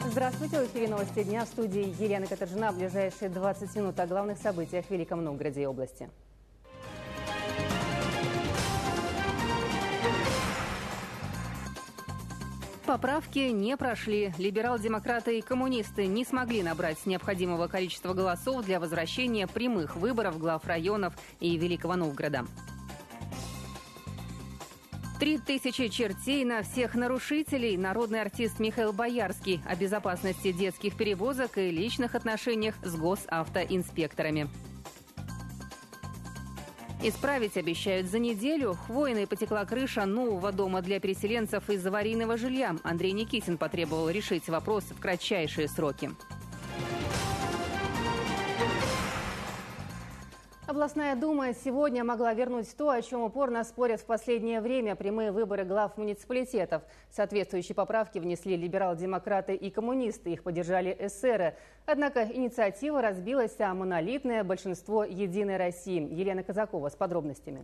Здравствуйте, в эфире новости дня, в студии Елена Катаржина. В ближайшие 20 минут о главных событиях в Великом Новгороде и области. Поправки не прошли. Либерал-демократы и коммунисты не смогли набрать необходимого количества голосов для возвращения прямых выборов глав районов и Великого Новгорода. 3000 чертей на всех нарушителей. Народный артист Михаил Боярский о безопасности детских перевозок и личных отношениях с госавтоинспекторами. Исправить обещают за неделю. Хвойной потекла крыша нового дома для переселенцев из аварийного жилья. Андрей Никитин потребовал решить вопрос в кратчайшие сроки. Областная дума сегодня могла вернуть то, о чем упорно спорят в последнее время – прямые выборы глав муниципалитетов. Соответствующие поправки внесли либерал-демократы и коммунисты, их поддержали эсеры. Однако инициатива разбилась о монолитное большинство «Единой России». Елена Казакова с подробностями.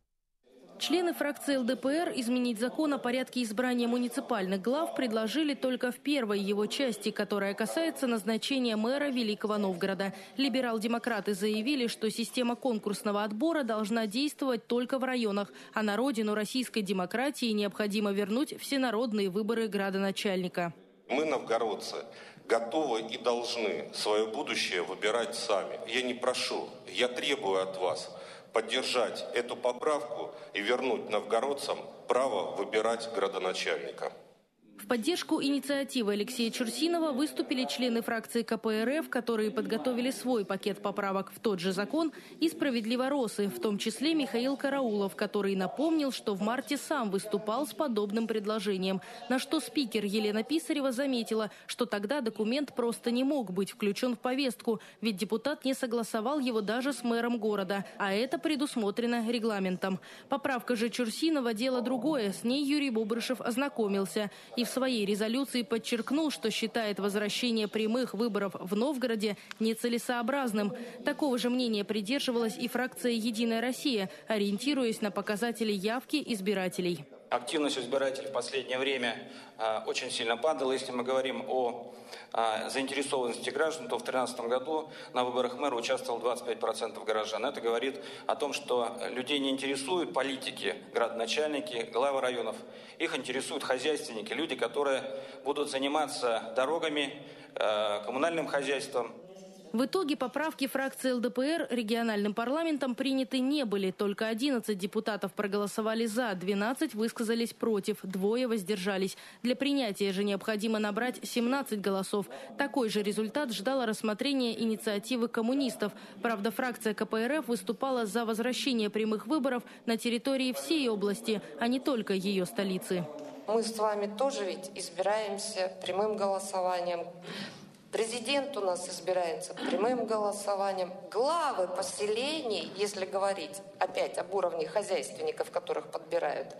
Члены фракции ЛДПР изменить закон о порядке избрания муниципальных глав предложили только в первой его части, которая касается назначения мэра Великого Новгорода. Либерал-демократы заявили, что система конкурсного отбора должна действовать только в районах, а на родину российской демократии необходимо вернуть всенародные выборы градоначальника. Мы, новгородцы, готовы и должны свое будущее выбирать сами. Я не прошу, я требую от вас поддержать эту поправку и вернуть новгородцам право выбирать градоначальника. В поддержку инициативы Алексея Чурсинова выступили члены фракции КПРФ, которые подготовили свой пакет поправок в тот же закон, и «Справедливоросы», в том числе Михаил Караулов, который напомнил, что в марте сам выступал с подобным предложением. На что спикер Елена Писарева заметила, что тогда документ просто не мог быть включен в повестку, ведь депутат не согласовал его даже с мэром города, а это предусмотрено регламентом. Поправка же Чурсинова – дело другое, с ней Юрий Бобрышев ознакомился и в своей резолюции подчеркнул, что считает возвращение прямых выборов в Новгороде нецелесообразным. Такого же мнения придерживалась и фракция «Единая Россия», ориентируясь на показатели явки избирателей. Активность избирателей в последнее время очень сильно падала. Если мы говорим о заинтересованности граждан, то в 2013 году на выборах мэра участвовало 25% горожан. Это говорит о том, что людей не интересуют политики, градоначальники, главы районов. Их интересуют хозяйственники, люди, которые будут заниматься дорогами, коммунальным хозяйством. В итоге поправки фракции ЛДПР региональным парламентом приняты не были. Только 11 депутатов проголосовали «за», 12 высказались против, 2 воздержались. Для принятия же необходимо набрать 17 голосов. Такой же результат ждало рассмотрения инициативы коммунистов. Правда, фракция КПРФ выступала за возвращение прямых выборов на территории всей области, а не только ее столицы. Мы с вами тоже ведь избираемся прямым голосованием. Президент у нас избирается прямым голосованием. Главы поселений, если говорить опять об уровне хозяйственников, которых подбирают,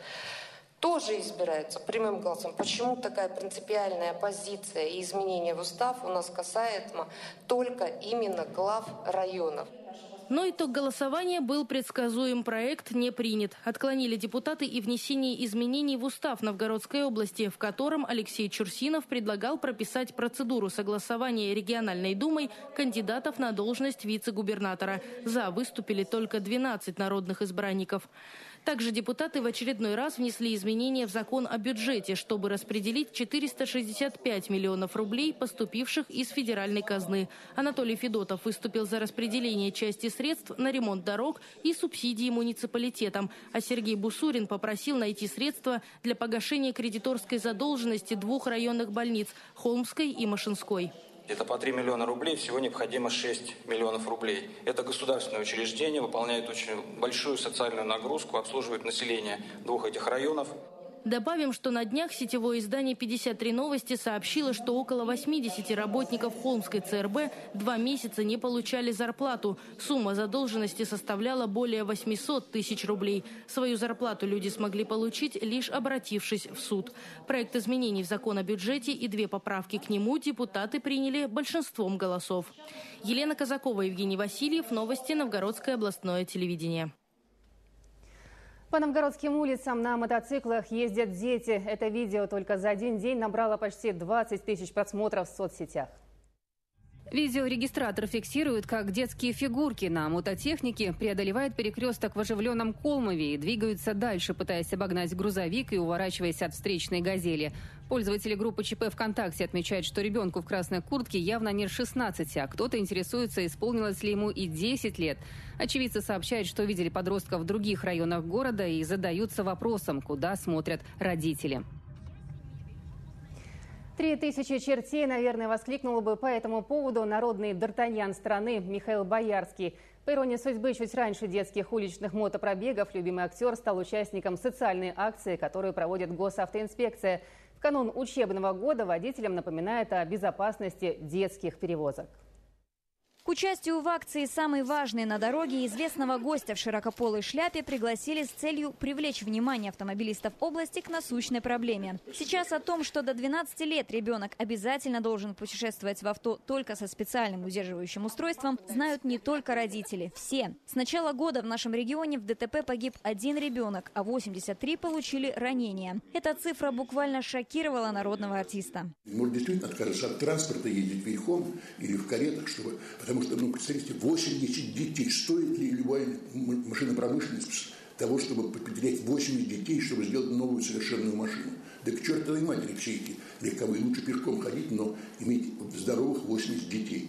тоже избираются прямым голосом. Почему такая принципиальная позиция и изменение в устав у нас касаемо только именно глав районов? Но итог голосования был предсказуем. Проект не принят. Отклонили депутаты и внесение изменений в устав Новгородской области, в котором Алексей Чурсинов предлагал прописать процедуру согласования региональной думой кандидатов на должность вице-губернатора. За выступили только 12 народных избранников. Также депутаты в очередной раз внесли изменения в закон о бюджете, чтобы распределить 465 миллионов рублей, поступивших из федеральной казны. Анатолий Федотов выступил за распределение части средств на ремонт дорог и субсидии муниципалитетам, а Сергей Бусурин попросил найти средства для погашения кредиторской задолженности 2 районных больниц – Холмской и Машинской. Это по 3 миллиона рублей, всего необходимо 6 миллионов рублей. Это государственное учреждение, выполняет очень большую социальную нагрузку, обслуживает население 2 этих районов. Добавим, что на днях сетевое издание «53 новости» сообщило, что около 80 работников Холмской ЦРБ 2 месяца не получали зарплату. Сумма задолженности составляла более 800 тысяч рублей. Свою зарплату люди смогли получить, лишь обратившись в суд. Проект изменений в закон о бюджете и 2 поправки к нему депутаты приняли большинством голосов. Елена Казакова, Евгений Васильев. Новости. Новгородское областное телевидение. По новгородским улицам на мотоциклах ездят дети. Это видео только за один день набрало почти 20 тысяч просмотров в соцсетях. Видеорегистратор фиксирует, как детские фигурки на мототехнике преодолевают перекресток в оживленном Колмове и двигаются дальше, пытаясь обогнать грузовик и уворачиваясь от встречной «Газели». Пользователи группы ЧП ВКонтакте отмечают, что ребенку в красной куртке явно не 16, а кто-то интересуется, исполнилось ли ему и 10 лет. Очевидцы сообщают, что видели подростков в других районах города и задаются вопросом, куда смотрят родители. 3000 чертей, наверное, воскликнул бы по этому поводу народный д'Артаньян страны Михаил Боярский. По иронии судьбы, чуть раньше детских уличных мотопробегов любимый актер стал участником социальной акции, которую проводит госавтоинспекция. В канун учебного года водителям напоминает о безопасности детских перевозок. К участию в акции «Самый важный на дороге» известного гостя в широкополой шляпе пригласили с целью привлечь внимание автомобилистов области к насущной проблеме. Сейчас о том, что до 12 лет ребенок обязательно должен путешествовать в авто только со специальным удерживающим устройством, знают не только родители. Все. С начала года в нашем регионе в ДТП погиб 1 ребенок, а 83 получили ранения. Эта цифра буквально шокировала народного артиста. Может, действительно отказаться от транспорта, ездить верхом или в каретах, чтобы... Потому что, представьте, 80 детей. Стоит ли любая машинопромышленность того, чтобы потерять 80 детей, чтобы сделать новую совершенную машину? Да к чертовой матери все эти легковые. Лучше пешком ходить, но иметь здоровых 80 детей.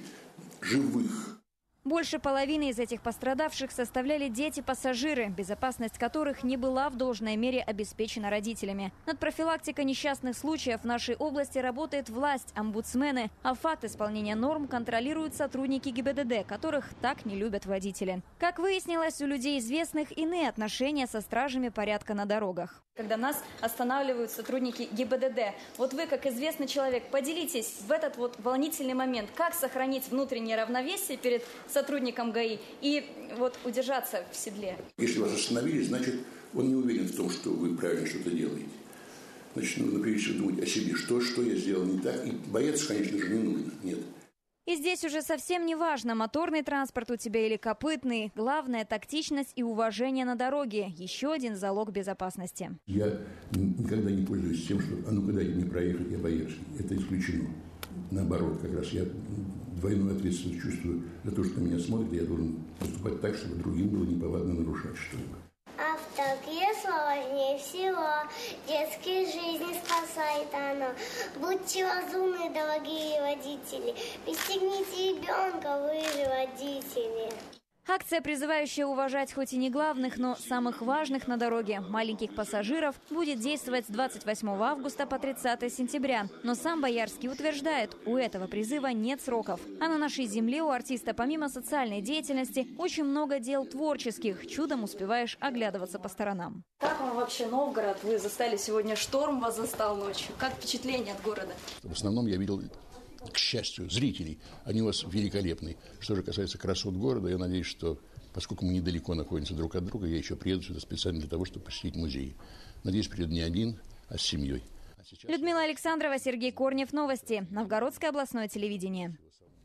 Живых. Больше половины из этих пострадавших составляли дети-пассажиры, безопасность которых не была в должной мере обеспечена родителями. Над профилактикой несчастных случаев в нашей области работает власть, омбудсмены, а факт исполнения норм контролируют сотрудники ГИБДД, которых так не любят водители. Как выяснилось, у людей известных иные отношения со стражами порядка на дорогах. Когда нас останавливают сотрудники ГИБДД, вот вы, как известный человек, поделитесь в этот вот волнительный момент, как сохранить внутреннее равновесие перед сотрудником ГАИ и вот удержаться в седле. Если вас остановили, значит, он не уверен в том, что вы правильно что-то делаете. Значит, нужно прежде всего думать о себе, что я сделал не так. И бояться, конечно же, не нужно. Нет. И здесь уже совсем не важно, моторный транспорт у тебя или копытный. Главное – тактичность и уважение на дороге. Еще один залог безопасности. Я никогда не пользуюсь тем, что куда не проехать, я боюсь. Это исключено. Наоборот, как раз я двойную ответственность чувствую за то, что меня смотрят, и я должен поступать так, чтобы другим было неповадно нарушать что-либо. Автокресло важнее всего, детские жизни спасает оно. Будьте разумны, дорогие водители, пристегните ребенка, вы же водители. Акция, призывающая уважать хоть и не главных, но самых важных на дороге маленьких пассажиров, будет действовать с 28 августа по 30 сентября. Но сам Боярский утверждает, у этого призыва нет сроков. А на нашей земле у артиста помимо социальной деятельности очень много дел творческих. Чудом успеваешь оглядываться по сторонам. Как вам вообще Новгород? Вы застали сегодня шторм, вас застал ночью. Как впечатление от города? В основном я видел... К счастью, зрителей, они у вас великолепные. Что же касается красот города, я надеюсь, что, поскольку мы недалеко находимся друг от друга, я еще приеду сюда специально для того, чтобы посетить музей. Надеюсь, приеду не один, а с семьей. Людмила Александрова, Сергей Корнев. Новости. Новгородское областное телевидение.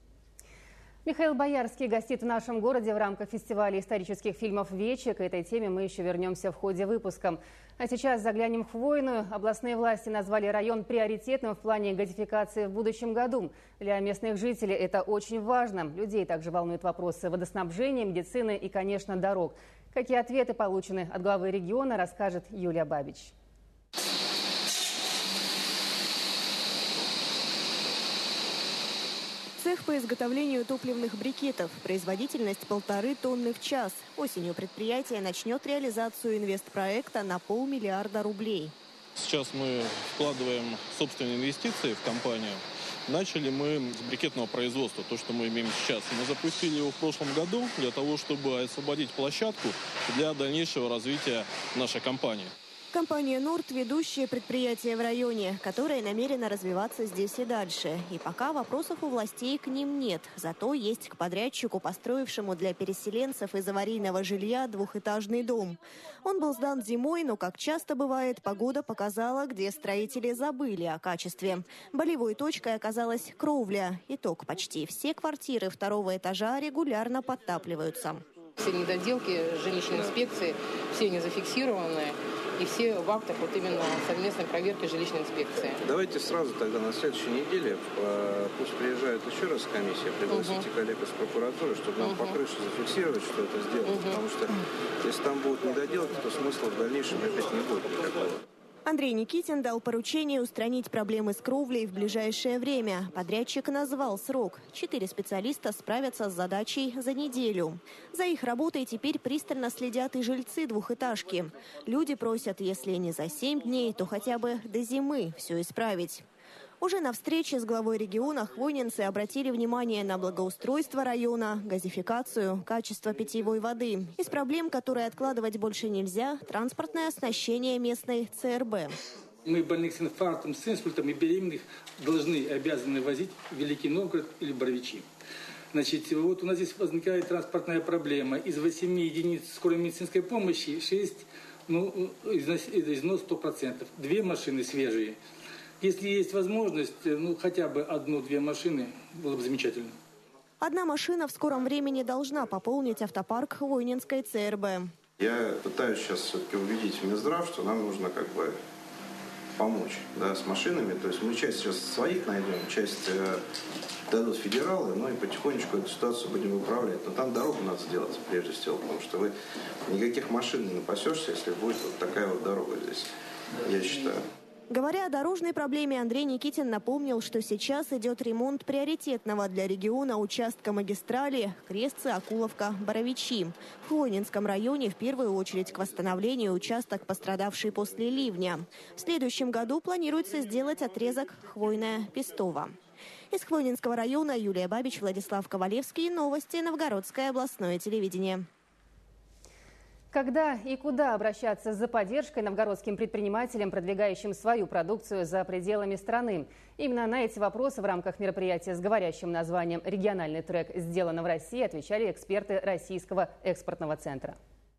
Михаил Боярский гостит в нашем городе в рамках фестиваля исторических фильмов «Вече». К этой теме мы еще вернемся в ходе выпуска. А сейчас заглянем в Хвойную. Областные власти назвали район приоритетным в плане газификации в будущем году. Для местных жителей это очень важно. Людей также волнуют вопросы водоснабжения, медицины и, конечно, дорог. Какие ответы получены от главы региона, расскажет Юлия Бабич. Цех по изготовлению топливных брикетов. Производительность 1,5 тонны в час. Осенью предприятие начнет реализацию инвестпроекта на 500 миллиарда рублей. Сейчас мы вкладываем собственные инвестиции в компанию. Начали мы с брикетного производства, то, что мы имеем сейчас. Мы запустили его в прошлом году для того, чтобы освободить площадку для дальнейшего развития нашей компании. Компания «Норд» – ведущее предприятие в районе, которое намерено развиваться здесь и дальше. И пока вопросов у властей к ним нет. Зато есть к подрядчику, построившему для переселенцев из аварийного жилья двухэтажный дом. Он был сдан зимой, но, как часто бывает, погода показала, где строители забыли о качестве. Болевой точкой оказалась кровля. Итог: почти все квартиры второго этажа регулярно подтапливаются. Все недоделки жилищной инспекции, все они зафиксированы. И все в актах вот именно совместной проверки жилищной инспекции. Давайте сразу тогда на следующей неделе пусть приезжает еще раз комиссия, пригласите коллег из прокуратуры, чтобы нам по крыше зафиксировать, что это сделать. Потому что если там будут недоделки, то смысла в дальнейшем опять не будет никакого. Андрей Никитин дал поручение устранить проблемы с кровлей в ближайшее время. Подрядчик назвал срок. 4 специалиста справятся с задачей за неделю. За их работой теперь пристально следят и жильцы двухэтажки. Люди просят, если не за 7 дней, то хотя бы до зимы все исправить. Уже на встрече с главой региона хвойнинцы обратили внимание на благоустройство района, газификацию, качество питьевой воды. Из проблем, которые откладывать больше нельзя, транспортное оснащение местной ЦРБ. Мы больных с инфарктом, с инсультом и беременных обязаны возить в Великий Новгород или Боровичи. Значит, вот у нас здесь возникает транспортная проблема. Из 8 единиц скорой медицинской помощи 6, износ 100%. 2 машины свежие. Если есть возможность, хотя бы 1-2 машины, было бы замечательно. 1 машина в скором времени должна пополнить автопарк хвойнинской ЦРБ. Я пытаюсь сейчас все-таки убедить Минздрав, что нам нужно помочь с машинами. То есть мы часть сейчас своих найдем, часть дадут федералы, и потихонечку эту ситуацию будем управлять. Но там дорогу надо сделать прежде всего, потому что вы никаких машин не напасешься, если будет вот такая вот дорога здесь, я считаю. Говоря о дорожной проблеме, Андрей Никитин напомнил, что сейчас идет ремонт приоритетного для региона участка магистрали Крестцы-Акуловка-Боровичи. В Хвойнинском районе в первую очередь к восстановлению участок, пострадавший после ливня. В следующем году планируется сделать отрезок Хвойное-Пестово. Из Хвойнинского района Юлия Бабич, Владислав Ковалевский. Новости. Новгородское областное телевидение. Когда и куда обращаться за поддержкой новгородским предпринимателям, продвигающим свою продукцию за пределами страны? Именно на эти вопросы в рамках мероприятия с говорящим названием «Региональный трек. Сделано в России» отвечали эксперты Российского экспортного центра.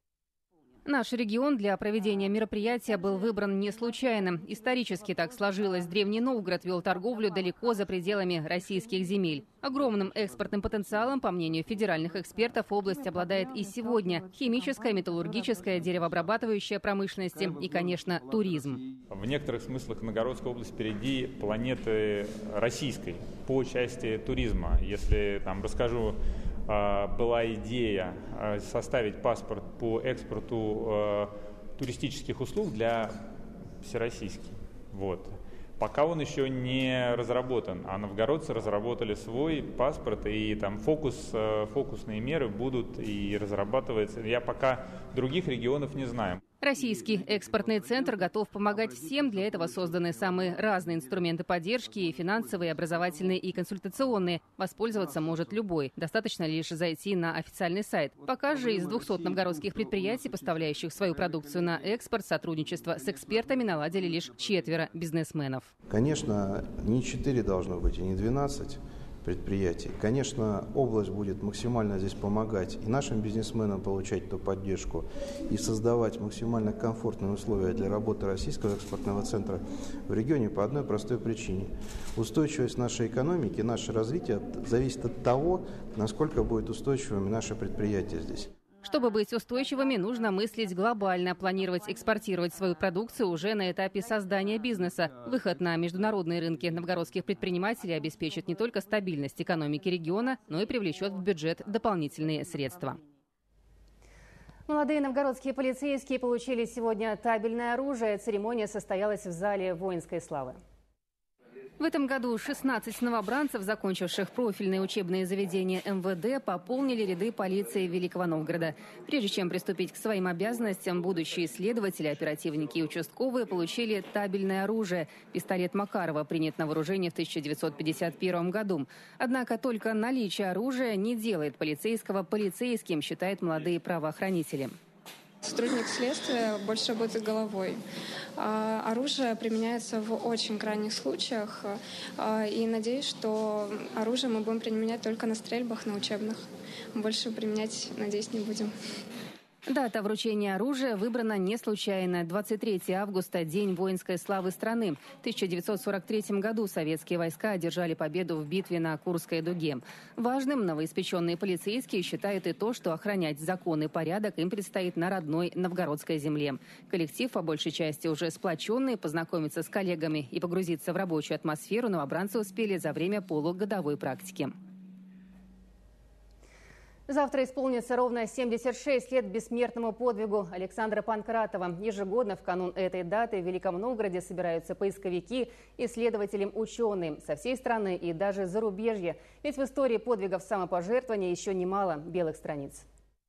Наш регион для проведения мероприятия был выбран не случайно. Исторически так сложилось. Древний Новгород вел торговлю далеко за пределами российских земель. Огромным экспортным потенциалом, по мнению федеральных экспертов, область обладает и сегодня. Химическая, металлургическая, деревообрабатывающая промышленности и, конечно, туризм. В некоторых смыслах Новгородская область впереди планеты российской по части туризма. Если расскажу, была идея составить паспорт по экспорту туристических услуг для всероссийских. Пока он еще не разработан, а новгородцы разработали свой паспорт, и фокусные меры будут и разрабатываются. Я пока других регионов не знаю. Российский экспортный центр готов помогать всем. Для этого созданы самые разные инструменты поддержки, и финансовые, и образовательные, и консультационные. Воспользоваться может любой. Достаточно лишь зайти на официальный сайт. Пока же из 200 новгородских предприятий, поставляющих свою продукцию на экспорт, сотрудничество с экспертами наладили лишь 4 бизнесменов. Конечно, не 4 должно быть, и не 12 предприятий. Конечно, область будет максимально здесь помогать и нашим бизнесменам получать эту поддержку, и создавать максимально комфортные условия для работы Российского экспортного центра в регионе по одной простой причине. Устойчивость нашей экономики, наше развитие зависит от того, насколько будут устойчивыми наши предприятия здесь. Чтобы быть устойчивыми, нужно мыслить глобально, планировать экспортировать свою продукцию уже на этапе создания бизнеса. Выход на международные рынки новгородских предпринимателей обеспечит не только стабильность экономики региона, но и привлечет в бюджет дополнительные средства. Молодые новгородские полицейские получили сегодня табельное оружие. Церемония состоялась в зале воинской славы. В этом году 16 новобранцев, закончивших профильные учебные заведения МВД, пополнили ряды полиции Великого Новгорода. Прежде чем приступить к своим обязанностям, будущие следователи, оперативники и участковые получили табельное оружие. Пистолет Макарова принят на вооружение в 1951 году. Однако только наличие оружия не делает полицейского полицейским, считают молодые правоохранители. Сотрудник следствия больше работает головой. Оружие применяется в очень крайних случаях. И надеюсь, что оружие мы будем применять только на стрельбах, на учебных. Больше применять, надеюсь, не будем. Дата вручения оружия выбрана не случайно. 23 августа – День воинской славы страны. В 1943 году советские войска одержали победу в битве на Курской дуге. Важным новоиспеченные полицейские считают и то, что охранять закон и порядок им предстоит на родной новгородской земле. Коллектив, по большей части уже сплоченный, познакомиться с коллегами и погрузиться в рабочую атмосферу новобранцы успели за время полугодовой практики. Завтра исполнится ровно 76 лет бессмертному подвигу Александра Панкратова. Ежегодно в канун этой даты в Великом Новгороде собираются поисковики, исследователи, ученые со всей страны и даже зарубежья. Ведь в истории подвигов самопожертвования еще немало белых страниц.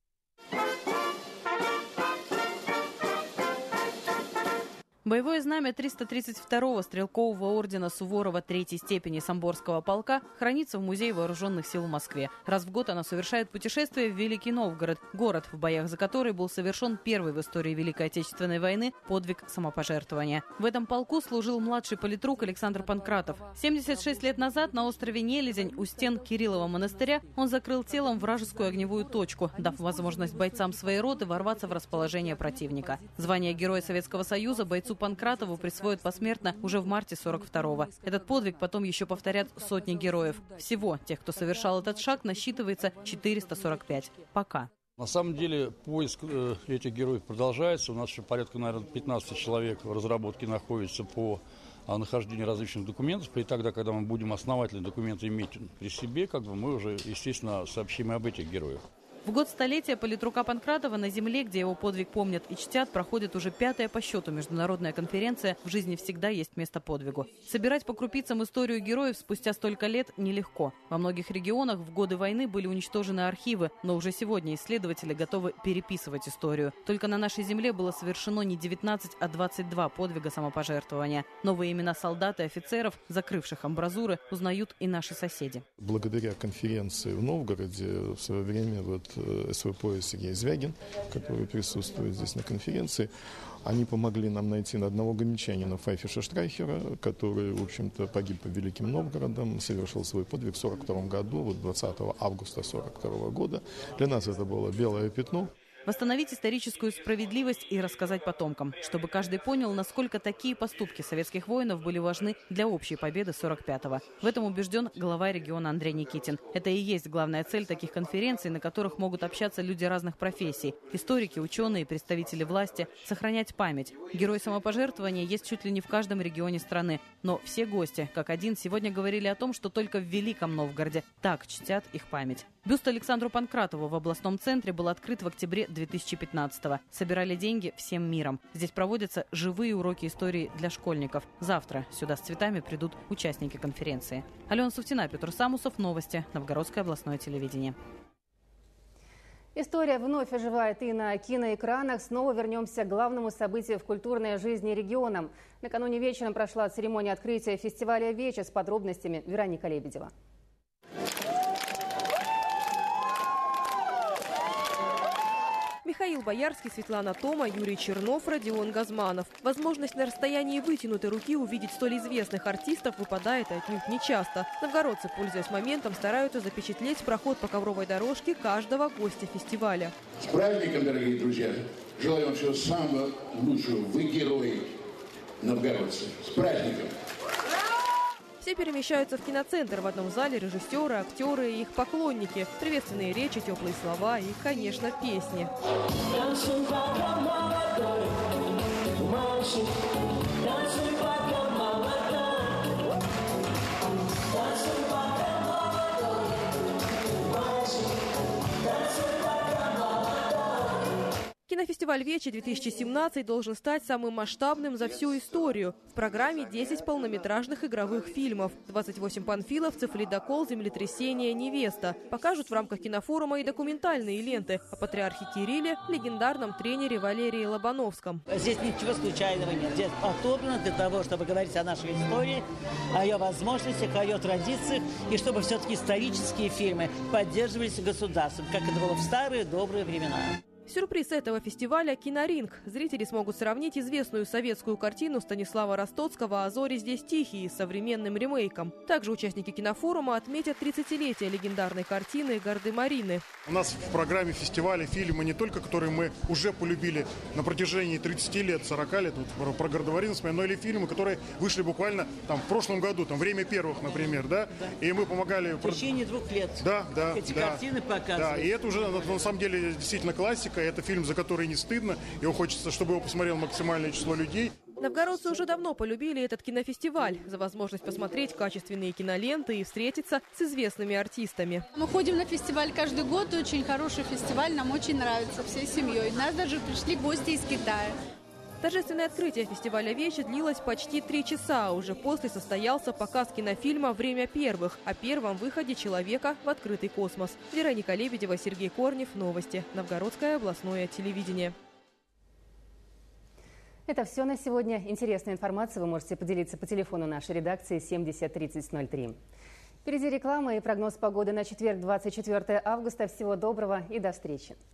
Боевое знамя 332-го стрелкового ордена Суворова 3-й степени Самборского полка хранится в Музее вооруженных сил в Москве. Раз в год оно совершает путешествие в Великий Новгород, город, в боях за который был совершен первый в истории Великой Отечественной войны подвиг самопожертвования. В этом полку служил младший политрук Александр Панкратов. 76 лет назад на острове Нелезень у стен Кириллова монастыря он закрыл телом вражескую огневую точку, дав возможность бойцам своей роты ворваться в расположение противника. Звание Героя Советского Союза бойцу Панкратову присвоят посмертно уже в марте 42-го. Этот подвиг потом еще повторят сотни героев. Всего тех, кто совершал этот шаг, насчитывается 445. Пока. На самом деле поиск этих героев продолжается. У нас еще порядка, наверное, 15 человек в разработке находится по нахождению различных документов. И тогда, когда мы будем основательные документы иметь при себе, мы уже, естественно, сообщим и об этих героях. В год столетия политрука Панкратова на земле, где его подвиг помнят и чтят, проходит уже 5-я по счету международная конференция «В жизни всегда есть место подвигу». Собирать по крупицам историю героев спустя столько лет нелегко. Во многих регионах в годы войны были уничтожены архивы, но уже сегодня исследователи готовы переписывать историю. Только на нашей земле было совершено не 19, а 22 подвига самопожертвования. Новые имена солдат и офицеров, закрывших амбразуры, узнают и наши соседи. Благодаря конференции в Новгороде в свое время СВП Сергей Звягин, который присутствует здесь на конференции, они помогли нам найти на одного гомельчанина Файфиша Штрайхера, который, в общем-то, погиб под Великим Новгородом, совершил свой подвиг в 1942 году, 20 августа 1942 года. Для нас это было белое пятно. Восстановить историческую справедливость и рассказать потомкам, чтобы каждый понял, насколько такие поступки советских воинов были важны для общей победы 45-го. В этом убежден глава региона Андрей Никитин. Это и есть главная цель таких конференций, на которых могут общаться люди разных профессий – историки, ученые, представители власти, сохранять память. Герой самопожертвования есть чуть ли не в каждом регионе страны. Но все гости, как один, сегодня говорили о том, что только в Великом Новгороде так чтят их память. Бюст Александру Панкратову в областном центре был открыт в октябре 2015-го. Собирали деньги всем миром. Здесь проводятся живые уроки истории для школьников. Завтра сюда с цветами придут участники конференции. Алена Суфтина, Петр Самусов. Новости. Новгородское областное телевидение. История вновь оживает и на киноэкранах. Снова вернемся к главному событию в культурной жизни региона. Накануне вечером прошла церемония открытия фестиваля «Вече». С подробностями Вероника Лебедева. Михаил Боярский, Светлана Тома, Юрий Чернов, Родион Газманов. Возможность на расстоянии вытянутой руки увидеть столь известных артистов выпадает отнюдь нечасто. Новгородцы, пользуясь моментом, стараются запечатлеть проход по ковровой дорожке каждого гостя фестиваля. С праздником, дорогие друзья! Желаю вам всего самого лучшего. Вы герои новгородцы. С праздником! Все перемещаются в киноцентр. В одном зале режиссеры, актеры и их поклонники. Приветственные речи, теплые слова и, конечно, песни. Кинофестиваль «Вече-2017» должен стать самым масштабным за всю историю. В программе 10 полнометражных игровых фильмов, 28 панфиловцев, «Ледокол», «Землетрясение», «Невеста». Покажут в рамках кинофорума и документальные ленты о патриархе Кирилле, легендарном тренере Валерии Лобановском. Здесь ничего случайного нет. Здесь отобрано для того, чтобы говорить о нашей истории, о ее возможностях, о ее традициях, и чтобы все-таки исторические фильмы поддерживались государством, как это было в старые добрые времена. Сюрприз этого фестиваля – «Киноринг». Зрители смогут сравнить известную советскую картину Станислава Ростоцкого «А зори здесь тихие» с современным ремейком. Также участники кинофорума отметят 30-летие легендарной картины «Гардемарины». У нас в программе фестиваля фильмы не только, которые мы уже полюбили на протяжении 30 лет, 40 лет, вот про Гардемарины, но или фильмы, которые вышли буквально там в прошлом году, там «Время первых», например, да? И мы помогали... В течение 2 лет. Да. Эти картины показывают. Да, и это уже на самом деле действительно классика. Это фильм, за который не стыдно. Его хочется, чтобы его посмотрело максимальное число людей. Новгородцы уже давно полюбили этот кинофестиваль за возможность посмотреть качественные киноленты и встретиться с известными артистами. Мы ходим на фестиваль каждый год. Очень хороший фестиваль. Нам очень нравится всей семьей. У нас даже пришли гости из Китая. Торжественное открытие фестиваля «Вещи» длилось почти 3 часа. Уже после состоялся показ кинофильма «Время первых» о первом выходе человека в открытый космос. Вероника Лебедева, Сергей Корнев. Новости. Новгородское областное телевидение. Это все на сегодня. Интересная информация вы можете поделиться по телефону нашей редакции 70 30 03. Впереди реклама и прогноз погоды на четверг, 24 августа. Всего доброго и до встречи.